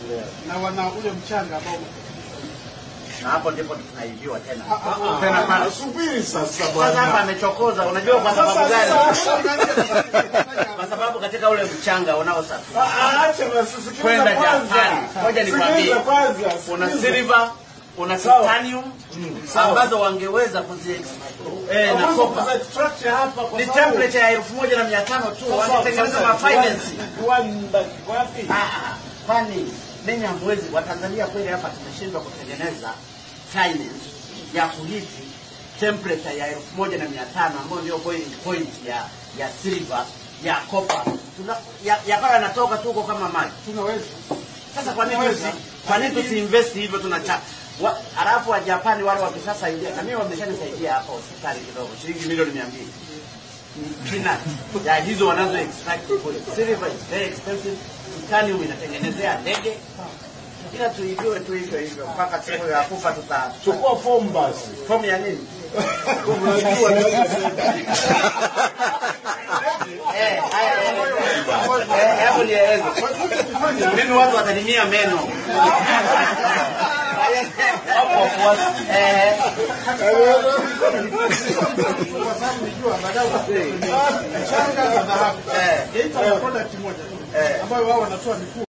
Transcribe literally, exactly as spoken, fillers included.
Na wana ule mchanga ambao na hapo ndipo tunaibiwa tena. tena pana subiri sasa bwana. Sasa hapa amechokoza, unajua kwa sababu gani? Kwa sababu katika ule mchanga unaosafiri. Aache basi kwenda Japani. Ngoja nikwambie. Una silver, una titanium ambazo wangeweza kuzi eh na copper. Ni temperature ya elfu moja na mia tano tu wanatengeneza ma finance. Wapi? Ah, kwani ninyi hamwezi wa Tanzania kweli hapa tumeshindwa kutengeneza finance ya kuhiti temperature ya elfu moja na mia tano ambayo ndio boiling point ya ya silver ya copper. Tuna ya, ya para natoka tuko kama maji. Tunaweza. Sasa kwa nini hizi? Kwa nini tusiinvest hivyo tunachaka? Alafu wa Japani wale wakishasaidia na mimi wameshanisaidia hapa hospitali kidogo shilingi milioni mia mbili. Kina ya hizo wanazo extract kule. Silver is very expensive. Titanium inatengenezea ndege. Ila tuibiwe tu hivyo hivyo mpaka siku ya kufa tutachukua fomu basi. Fomu ya nini? Unajua eh haya eh hapo nieleze. Mimi watu watalimia meno. Hapo kwa eh kwa sababu nijua baadaye mchanga na dhahabu. Eh, hii product moja tu ambayo wao wanatoa mikuu